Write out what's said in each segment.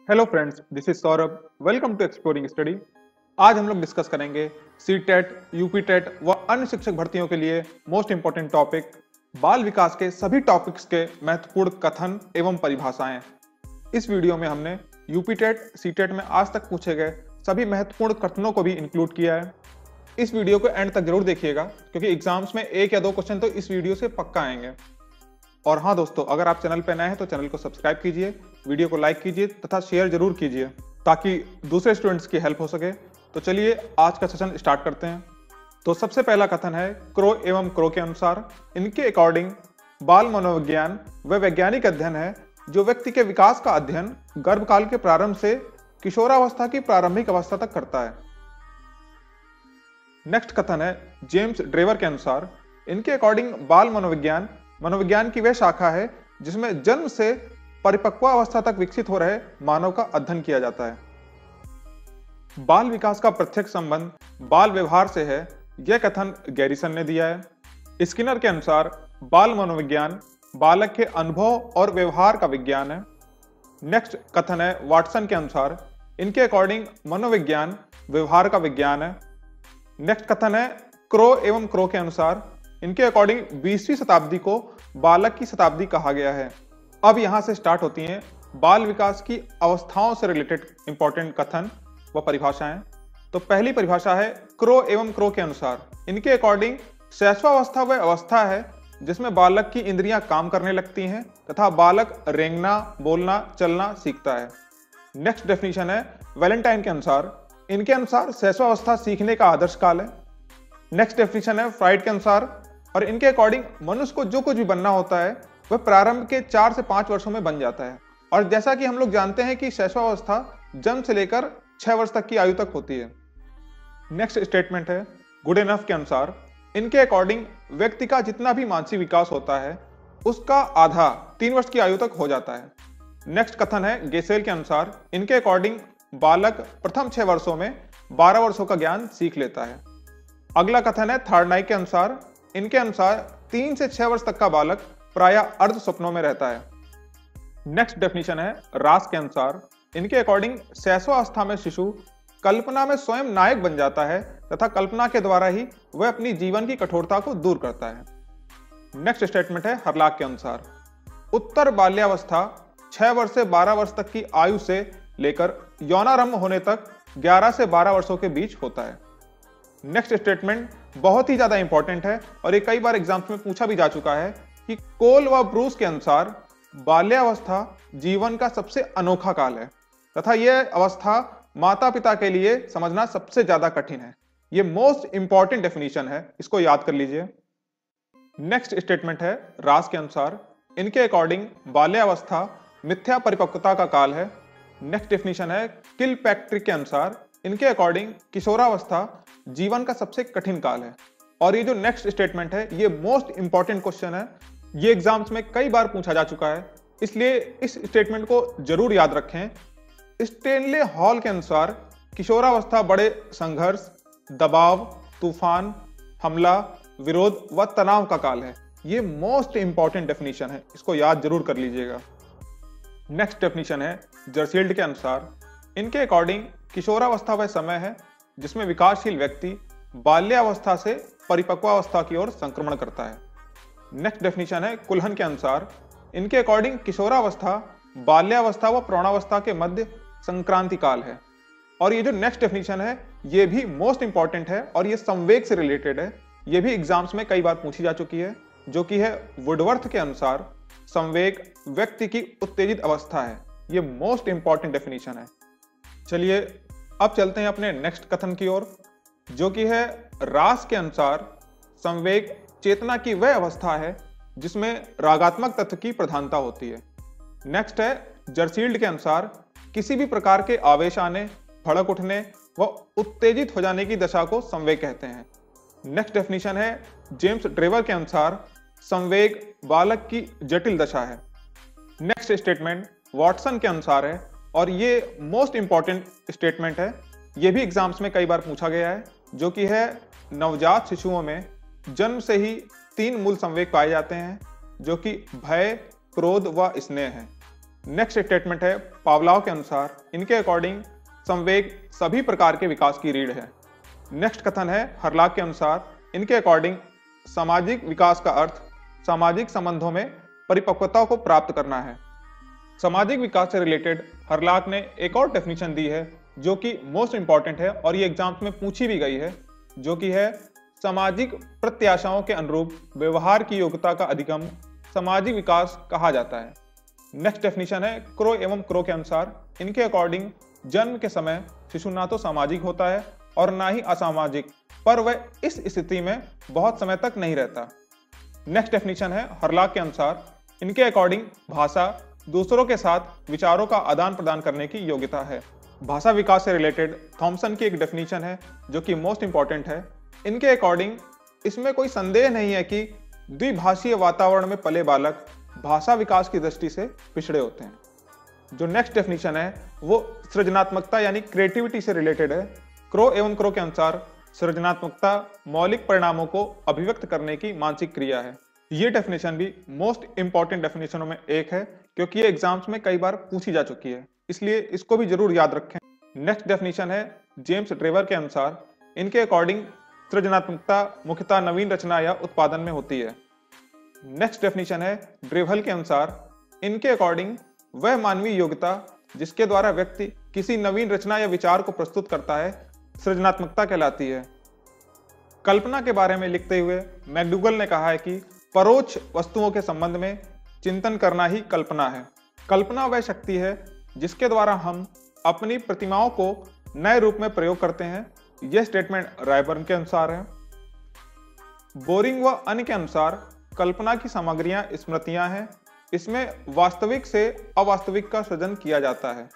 Hello friends, this is Saurabh. Welcome to exploring study. आज हम लोग डिस्कस करेंगे सीटेट, यूपीटेट व अन्य शिक्षक भर्तियों के लिए मोस्ट इंपॉर्टेंट टॉपिक बाल विकास के सभी टॉपिक्स के महत्वपूर्ण कथन एवं परिभाषाएं। इस वीडियो में हमने यूपीटेट, सीटेट में आज तक पूछे गए सभी महत्वपूर्ण कथनों को भी इंक्लूड किया है। इस वीडियो को एंड तक जरूर देखिएगा क्योंकि एग्जाम्स में 1 या 2 क्वेश्चन तो इस वीडियो से पक्का आएंगे। और हाँ दोस्तों, अगर आप चैनल पर नए हैं तो चैनल को सब्सक्राइब कीजिए, वीडियो को लाइक कीजिए तथा शेयर जरूर कीजिए ताकि दूसरे स्टूडेंट्स की हेल्प हो सके। तो चलिए आज का सेशन स्टार्ट करते हैं। तो सबसे पहला कथन है क्रो एवं क्रो के अनुसार, इनके अकॉर्डिंग बाल मनोविज्ञान वह वैज्ञानिक अध्ययन है जो व्यक्ति के विकास का अध्ययन गर्भकाल के प्रारंभ से किशोरावस्था की प्रारंभिक अवस्था तक करता है। नेक्स्ट कथन है जेम्स ड्रेवर के अनुसार, इनके अकॉर्डिंग बाल मनोविज्ञान मनोविज्ञान की वह शाखा है जिसमें जन्म से परिपक्वावस्था तक विकसित हो रहे मानव का अध्ययन किया जाता है। बाल विकास का प्रत्यक्ष संबंध बाल व्यवहार से है, यह कथन गैरिसन ने दिया है। स्किनर के अनुसार बाल मनोविज्ञान बालक के अनुभव और व्यवहार का विज्ञान है। नेक्स्ट कथन है वाटसन के अनुसार, इनके अकॉर्डिंग मनोविज्ञान व्यवहार का विज्ञान है। नेक्स्ट कथन है क्रो एवं क्रो के अनुसार, इनके अकॉर्डिंग 20वीं शताब्दी को बालक की शताब्दी कहा गया है। अब यहां से स्टार्ट होती हैं बाल विकास की अवस्थाओं से रिलेटेड इंपॉर्टेंट कथन व परिभाषाएं। तो पहली परिभाषा है क्रो एवं क्रो के अनुसार, इनके अकॉर्डिंग शैशवावस्था वह अवस्था है जिसमें बालक की इंद्रियां काम करने लगती हैं तथा बालक रेंगना, बोलना, चलना सीखता है। नेक्स्ट डेफिनेशन है वैलेंटाइन के अनुसार, इनके अनुसार शैशवावस्था सीखने का आदर्श काल है। नेक्स्ट डेफिनेशन है फ्राइड के अनुसार, और इनके अकॉर्डिंग मनुष्य को जो कुछ भी बनना होता है वह प्रारंभ के 4 से 5 वर्षों में बन जाता है। और जैसा कि हम लोग जानते हैं कि शैशवावस्था जन्म से लेकर 6 वर्ष तक की आयु तक होती है। नेक्स्ट स्टेटमेंट है गुड इनफ के अनुसार, इनके अकॉर्डिंग व्यक्ति का जितना भी मानसिक विकास होता है उसका आधा 3 वर्ष की आयु तक हो जाता है। नेक्स्ट कथन है गेसेल के अनुसार, इनके अकॉर्डिंग बालक प्रथम 6 वर्षों में 12 वर्षों का ज्ञान सीख लेता है। अगला कथन है थॉर्नडाइक के अनुसार, इनके अनुसार 3 से 6 वर्ष तक का बालक प्रायः अर्ध स्वप्नों में रहता है। नेक्स्ट डेफिनेशन है रास के अनुसार, इनके अकॉर्डिंग शैशवावस्था में शिशु कल्पना में स्वयं नायक बन जाता है तथा कल्पना के द्वारा ही वह अपनी जीवन की कठोरता को दूर करता है। नेक्स्ट स्टेटमेंट है हर्लाक के अनुसार, उत्तर बाल्यावस्था 6 वर्ष से 12 वर्ष तक की आयु से लेकर यौनारंभ होने तक 11 से 12 वर्षों के बीच होता है। नेक्स्ट स्टेटमेंट बहुत ही ज्यादा इंपॉर्टेंट है और ये कई बार एग्जाम्स में पूछा भी जा चुका है कि कोल व ब्रूस के अनुसार बाल्यावस्था जीवन का सबसे अनोखा काल है तथा यह अवस्था माता पिता के लिए समझना सबसे ज्यादा कठिन है। यह मोस्ट इंपॉर्टेंट डेफिनेशन है, इसको याद कर लीजिए। नेक्स्ट स्टेटमेंट है रास के अनुसार, इनके अकॉर्डिंग बाल्यावस्था मिथ्या परिपक्वता का काल है। नेक्स्ट डेफिनेशन है किलपैट्रिक के अनुसार, इनके अकॉर्डिंग किशोरावस्था जीवन का सबसे कठिन काल है। और ये जो नेक्स्ट स्टेटमेंट है ये मोस्ट इंपॉर्टेंट क्वेश्चन है, ये एग्जाम्स में कई बार पूछा जा चुका है, इसलिए इस स्टेटमेंट को जरूर याद रखें। स्टेनले हॉल के अनुसार किशोरावस्था बड़े संघर्ष, दबाव, तूफान, हमला, विरोध व तनाव का काल है। ये मोस्ट इंपॉर्टेंट डेफिनेशन है, इसको याद जरूर कर लीजिएगा। नेक्स्ट डेफिनेशन है जर्सील्ड के अनुसार, इनके अकॉर्डिंग किशोरावस्था वह समय है जिसमें विकासशील व्यक्ति बाल्यावस्था से परिपक्वावस्था की ओर संक्रमण करता है। नेक्स्ट डेफिनेशन है कुल्हन के अनुसार, इनके अकॉर्डिंग किशोरावस्था बाल्यावस्था व प्रौढ़ावस्था के मध्य संक्रांति काल है। और ये जो नेक्स्ट डेफिनेशन है ये भी मोस्ट इंपॉर्टेंट है और ये संवेग से रिलेटेड है, ये भी एग्जाम्स में कई बार पूछी जा चुकी है, जो कि है वुडवर्थ के अनुसार संवेग व्यक्ति की उत्तेजित अवस्था है। ये मोस्ट इंपॉर्टेंट डेफिनेशन है। चलिए अब चलते हैं अपने नेक्स्ट कथन की ओर, जो कि है रास के अनुसार संवेग चेतना की वह अवस्था है जिसमें रागात्मक तत्व की प्रधानता होती है। नेक्स्ट है जर्सील्ड के अनुसार, किसी भी प्रकार के आवेश आने, भड़क उठने व उत्तेजित हो जाने की दशा को संवेग कहते हैं। नेक्स्ट डेफिनेशन है जेम्स ड्रेवर के अनुसार, संवेग बालक की जटिल दशा है। नेक्स्ट स्टेटमेंट वाटसन के अनुसार है और ये मोस्ट इंपॉर्टेंट स्टेटमेंट है, ये भी एग्जाम्स में कई बार पूछा गया है, जो कि है नवजात शिशुओं में जन्म से ही 3 मूल संवेग पाए जाते हैं जो कि भय, क्रोध व स्नेह है। नेक्स्ट स्टेटमेंट है पावलोव के अनुसार इनके अकॉर्डिंग संवेग सभी प्रकार के विकास की रीढ़ है। नेक्स्ट कथन है हरलाक के अनुसार इनके अकॉर्डिंग सामाजिक विकास का अर्थ सामाजिक संबंधों में परिपक्वता को प्राप्त करना है। सामाजिक विकास से रिलेटेड हरलाक ने एक और डेफिनेशन दी है जो कि मोस्ट इंपॉर्टेंट है और ये एग्जाम्स में पूछी भी गई है, जो कि है सामाजिक प्रत्याशाओं के अनुरूप व्यवहार की योग्यता का अधिगम सामाजिक विकास कहा जाता है। नेक्स्ट डेफिनेशन है क्रो एवं क्रो के अनुसार इनके अकॉर्डिंग जन्म के समय शिशु ना तो सामाजिक होता है और ना ही असामाजिक, पर वह इस स्थिति में बहुत समय तक नहीं रहता। नेक्स्ट डेफिनेशन है हरलाक के अनुसार इनके अकॉर्डिंग भाषा दूसरों के साथ विचारों का आदान प्रदान करने की योग्यता है। भाषा विकास से रिलेटेड थॉमसन की एक डेफिनेशन है जो कि मोस्ट इंपॉर्टेंट है। इनके अकॉर्डिंग इसमें कोई संदेह नहीं है कि द्विभाषीय वातावरण में पले बालक भाषा विकास की दृष्टि से पिछड़े होते हैं। जो नेक्स्ट डेफिनेशन है वो सृजनात्मकता यानी क्रिएटिविटी से रिलेटेड है। क्रो एवं क्रो के अनुसार सृजनात्मकता मौलिक परिणामों को अभिव्यक्त करने की मानसिक क्रिया है। ये डेफिनेशन भी मोस्ट इंपॉर्टेंट डेफिनेशनों में एक है क्योंकि ये एग्जाम्स में कई बार पूछी जा चुकी है, इसलिए इसको भी जरूर याद रखें। नेक्स्ट डेफिनेशन है जेम्स ड्रेवर के अनुसार इनके अकॉर्डिंग सृजनात्मकता मुख्यतः नवीन रचना या उत्पादन में होती है। नेक्स्ट डेफिनेशन है ड्रेवल के अनुसार इनके अकॉर्डिंग वह मानवीय योग्यता जिसके द्वारा व्यक्ति किसी नवीन रचना या विचार को प्रस्तुत करता है सृजनात्मकता कहलाती है। कल्पना के बारे में लिखते हुए मैकडूगल ने कहा है कि परोक्ष वस्तुओं के संबंध में चिंतन करना ही कल्पना है। कल्पना वह शक्ति है जिसके द्वारा हम अपनी प्रतिमाओं को नए रूप में प्रयोग करते हैं। यह स्टेटमेंट रायबर्न के अनुसार है। बोरिंग व अन्य के अनुसार कल्पना की सामग्रियां स्मृतियां हैं, इसमें वास्तविक से अवास्तविक का सृजन किया जाता है।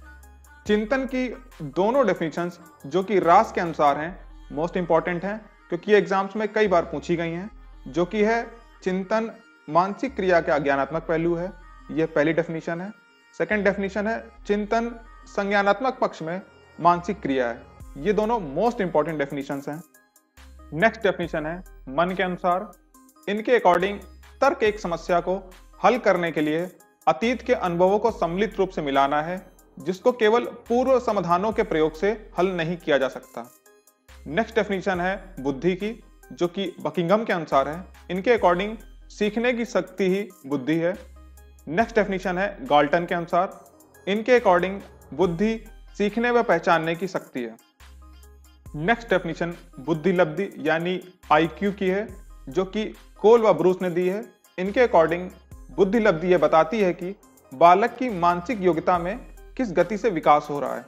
चिंतन की दोनों डेफिनेशंस जो कि रास के अनुसार हैं मोस्ट इंपॉर्टेंट हैं क्योंकि ये एग्जाम्स में कई बार पूछी गई हैं, जो कि है चिंतन मानसिक क्रिया का ज्ञानात्मक पहलू है। यह पहली डेफिनेशन है। सेकंड डेफिनेशन है चिंतन संज्ञानात्मक पक्ष में मानसिक क्रिया है। ये दोनों मोस्ट इंपॉर्टेंट डेफिनेशंस हैं। नेक्स्ट डेफिनेशन है मन के अनुसार इनके अकॉर्डिंग तर्क एक समस्या को हल करने के लिए अतीत के अनुभवों को सम्मिलित रूप से मिलाना है जिसको केवल पूर्व समाधानों के प्रयोग से हल नहीं किया जा सकता। नेक्स्ट डेफिनेशन है बुद्धि की जो कि बकिंघम के अनुसार है। इनके अकॉर्डिंग सीखने की शक्ति ही बुद्धि है। नेक्स्ट डेफिनेशन है गाल्टन के अनुसार इनके अकॉर्डिंग बुद्धि सीखने व पहचानने की शक्ति है। नेक्स्ट डेफिनेशन बुद्धि लब्धि यानी IQ की है जो कि कोल व ब्रूस ने दी है। इनके अकॉर्डिंग बुद्धि लब्धि यह बताती है कि बालक की मानसिक योग्यता में किस गति से विकास हो रहा है।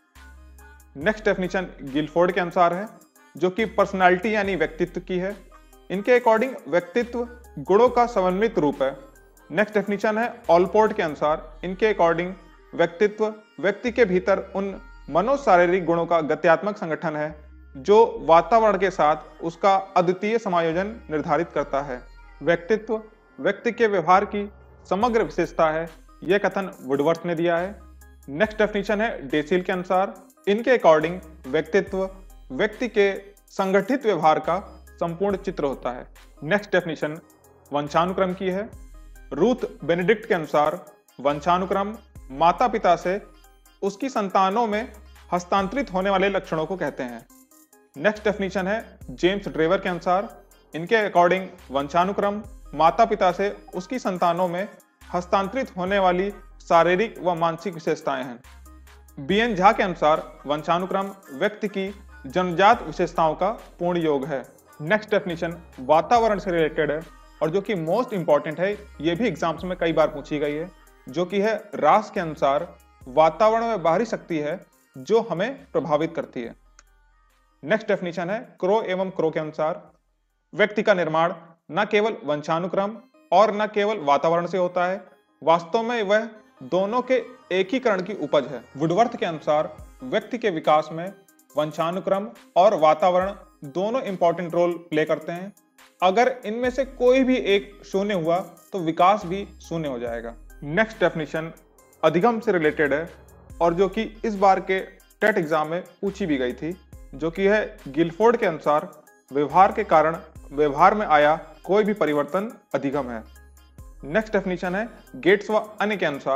नेक्स्ट डेफिनेशन गिलफोर्ड के अनुसार है जो कि पर्सनालिटी यानी व्यक्तित्व की है। इनके अकॉर्डिंग व्यक्तित्व गुणों का समन्वित रूप है। नेक्स्ट डेफिनेशन है ऑलपोर्ट के अनुसार इनके अकॉर्डिंग व्यक्तित्व व्यक्ति के भीतर उन मनोशारीरिक गुणों का गत्यात्मक संगठन है जो वातावरण के साथ उसका अद्वितीय समायोजन निर्धारित करता है। व्यक्तित्व व्यक्ति के व्यवहार की समग्र विशेषता है। यह कथन वुडवर्थ ने दिया है। नेक्स्ट डेफिनेशन है डेसिल के अनुसार इनके अकॉर्डिंग व्यक्तित्व व्यक्ति के संगठित व्यवहार का संपूर्ण चित्र होता है। नेक्स्ट डेफिनेशन वंशानुक्रम की है। रूथ बेनेडिक्ट के अनुसार वंशानुक्रम माता पिता से उसकी संतानों में हस्तांतरित होने वाले लक्षणों को कहते हैं। नेक्स्ट डेफिनेशन है जेम्स ड्रेवर के अनुसार इनके अकॉर्डिंग वंशानुक्रम माता पिता से उसकी संतानों में हस्तांतरित होने वाली शारीरिक व मानसिक विशेषताएं हैं। BN झा के अनुसार वंशानुक्रम व्यक्ति की जन्मजात विशेषताओं का पूर्ण योग है। नेक्स्ट डेफिनेशन वातावरण से रिलेटेड है और जो कि मोस्ट इंपॉर्टेंट है, यह भी एग्जाम्स में कई बार पूछी गई है, जो कि है रास के अनुसार वातावरण में बाहरी शक्ति है जो हमें प्रभावित करती है। नेक्स्ट डेफिनेशन है क्रो एवं क्रो के अनुसार व्यक्ति का निर्माण न केवल वंशानुक्रम और न केवल वातावरण से होता है, वास्तव में वह दोनों के एकीकरण की उपज है। वुडवर्थ के अनुसार व्यक्ति के विकास में वंशानुक्रम और वातावरण दोनों इंपॉर्टेंट रोल प्ले करते हैं। अगर इनमें से कोई भी एक शून्य हुआ तो विकास भी शून्य हो जाएगा। नेक्स्ट डेफिनेशन अधिगम से रिलेटेड है और जो कि इस बार के टेट एग्जाम में पूछी भी गई थी, जो कि है गिलफोर्ड के अनुसार व्यवहार के कारण व्यवहार में आया कोई भी परिवर्तन अधिगम है। नेक्स्ट डेफिनेशन है गेट्स व अन्य के अनुसार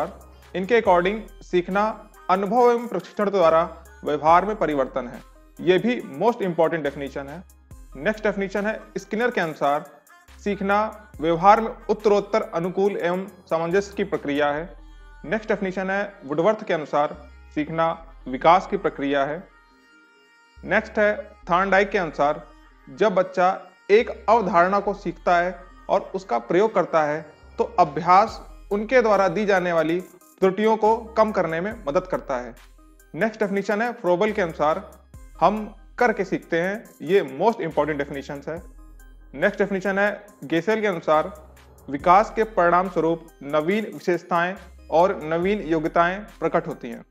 इनके अकॉर्डिंग सीखना अनुभव एवं प्रशिक्षण द्वारा व्यवहार में परिवर्तन है। यह भी मोस्ट इंपॉर्टेंट डेफिनेशन है। नेक्स्ट डेफिनेशन है स्किनर के अनुसार सीखना व्यवहार में उत्तरोत्तर अनुकूल एवं सामंजस्य की प्रक्रिया है। नेक्स्ट डेफिनेशन है वुडवर्थ के अनुसार सीखना विकास की प्रक्रिया है। नेक्स्ट है थॉर्नडाइक के अनुसार जब बच्चा एक अवधारणा को सीखता है और उसका प्रयोग करता है तो अभ्यास उनके द्वारा दी जाने वाली त्रुटियों को कम करने में मदद करता है। नेक्स्ट डेफिनेशन है फ्रोबल के अनुसार हम करके सीखते हैं। ये मोस्ट इंपॉर्टेंट डेफिनेशन है। नेक्स्ट डेफिनेशन है गेसेल के अनुसार विकास के परिणाम स्वरूप नवीन विशेषताएं और नवीन योग्यताएं प्रकट होती हैं।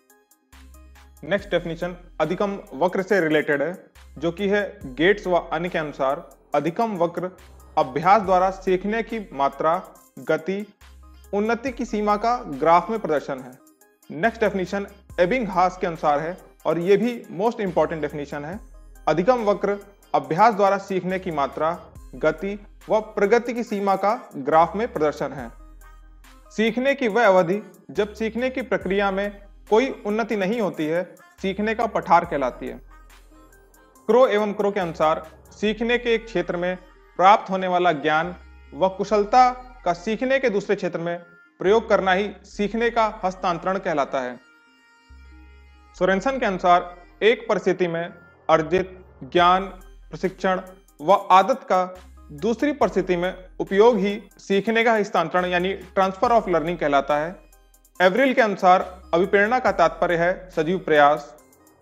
नेक्स्ट डेफिनेशन अधिगम वक्र से रिलेटेड है, जो कि है गेट्स व अन्य के अनुसार अधिगम वक्र अभ्यास द्वारा सीखने की मात्रा, गति, उन्नति की सीमा का ग्राफ में प्रदर्शन है। नेक्स्ट डेफिनेशन एबिंगहास के अनुसार है और यह भी मोस्ट इंपॉर्टेंट डेफिनेशन है। अधिगम वक्र अभ्यास द्वारा सीखने की मात्रा, गति व प्रगति की सीमा का ग्राफ में प्रदर्शन है। सीखने की वह अवधि जब सीखने की प्रक्रिया में कोई उन्नति नहीं होती है सीखने का पठार कहलाती है। क्रो एवं क्रो के अनुसार सीखने के एक क्षेत्र में प्राप्त होने वाला ज्ञान व कुशलता का सीखने के दूसरे क्षेत्र में प्रयोग करना ही सीखने का हस्तांतरण कहलाता है। सोरेनसन के अनुसार एक परिस्थिति में अर्जित ज्ञान, प्रशिक्षण व आदत का दूसरी परिस्थिति में उपयोग ही सीखने का हस्तांतरण यानी ट्रांसफर ऑफ लर्निंग कहलाता है। एवरिल के अनुसार अभिप्रेरणा का तात्पर्य है सजीव प्रयास।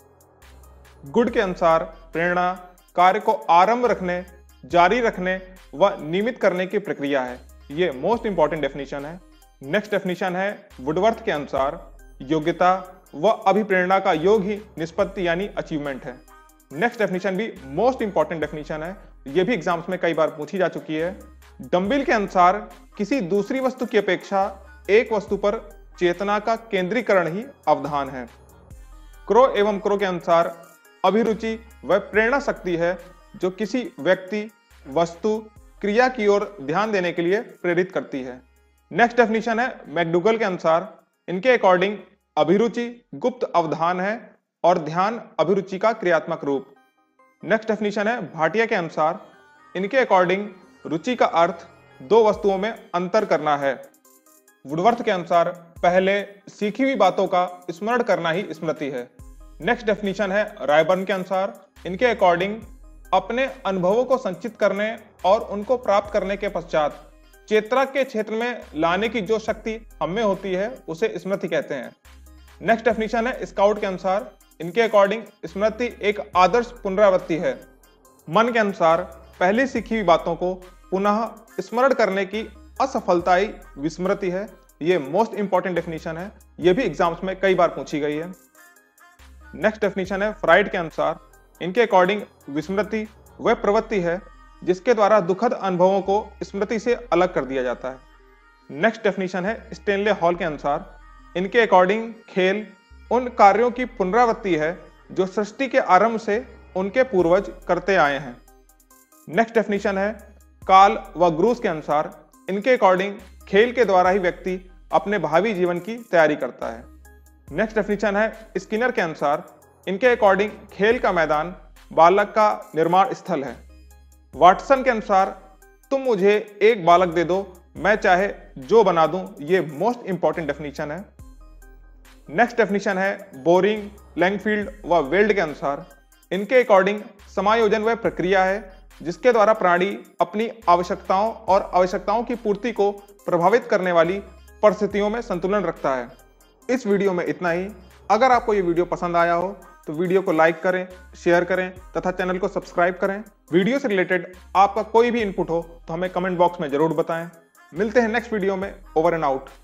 गुड के अनुसार प्रेरणा कार्य को आरंभ रखने, जारी रखने व नियमित करने की प्रक्रिया है। ये मोस्ट इंपॉर्टेंट डेफिनेशन है। नेक्स्ट डेफिनेशन है वुडवर्थ के अनुसार योग्यता व अभिप्रेरणा का योग ही निष्पत्ति यानी अचीवमेंट है। नेक्स्ट डेफिनेशन भी मोस्ट इंपॉर्टेंट डेफिनेशन है। यह भी एग्जाम्स में कई बार पूछी जा चुकी है। डम्बिल के अनुसार किसी दूसरी वस्तु की अपेक्षा एक वस्तु पर चेतना का केंद्रीकरण ही अवधान है। क्रो एवं क्रो के अनुसार अभिरुचि वह प्रेरणा शक्ति है जो किसी व्यक्ति, वस्तु, क्रिया की ओर ध्यान देने के लिए प्रेरित करती है। नेक्स्ट डेफिनेशन है मैकडूगल के अनुसार इनके अकॉर्डिंग अभिरुचि गुप्त अवधान है और ध्यान अभिरुचि का क्रियात्मक रूप। नेक्स्ट डेफिनेशन है भाटिया के अनुसार इनके अकॉर्डिंग रुचि का अर्थ दो वस्तुओं में अंतर करना है। वुडवर्थ के अनुसार पहले सीखी हुई बातों का स्मरण करना ही स्मृति है। नेक्स्ट डेफिनेशन है रायबर्न के अनुसार इनके अकॉर्डिंग अपने अनुभवों को संचित करने और उनको प्राप्त करने के पश्चात चेतना के क्षेत्र में लाने की जो शक्ति हमें होती है उसे स्मृति कहते हैं। नेक्स्ट डेफिनेशन है स्काउट के अनुसार इनके अकॉर्डिंग स्मृति एक आदर्श पुनरावृत्ति है। मन के अनुसार पहले सीखी हुई बातों को पुनः स्मरण करने की असफलता ही विस्मृति है। यह मोस्ट इंपॉर्टेंट डेफिनेशन है। यह भी एग्जाम्स में कई बार पूछी गई है। नेक्स्ट डेफिनेशन है फ्राइड के अनुसार इनके अकॉर्डिंग विस्मृति वह प्रवृत्ति है जिसके द्वारा दुखद अनुभवों को स्मृति से अलग कर दिया जाता है। नेक्स्ट डेफिनेशन है स्टेनले हॉल के अनुसार इनके अकॉर्डिंग खेल उन कार्यों की पुनरावृत्ति है जो सृष्टि के आरंभ से उनके पूर्वज करते आए हैं। नेक्स्ट डेफिनेशन है कार्ल व ग्रूस के अनुसार इनके अकॉर्डिंग खेल के द्वारा ही व्यक्ति अपने भावी जीवन की तैयारी करता है। नेक्स्ट डेफिनेशन है स्किनर के अनुसार इनके अकॉर्डिंग खेल का मैदान बालक का निर्माण स्थल है। वाटसन के अनुसार तुम मुझे एक बालक दे दो, मैं चाहे जो बना दूं। ये मोस्ट इंपॉर्टेंट डेफिनेशन है। नेक्स्ट डेफिनेशन है बोरिंग, लैंगफील्ड व वेल्ड के अनुसार इनके अकॉर्डिंग समायोजन वह प्रक्रिया है जिसके द्वारा प्राणी अपनी आवश्यकताओं और आवश्यकताओं की पूर्ति को प्रभावित करने वाली परिस्थितियों में संतुलन रखता है। इस वीडियो में इतना ही। अगर आपको ये वीडियो पसंद आया हो तो वीडियो को लाइक करें, शेयर करें तथा चैनल को सब्सक्राइब करें। वीडियो से रिलेटेड आपका कोई भी इनपुट हो तो हमें कमेंट बॉक्स में जरूर बताएं। मिलते हैं नेक्स्ट वीडियो में। Over and out.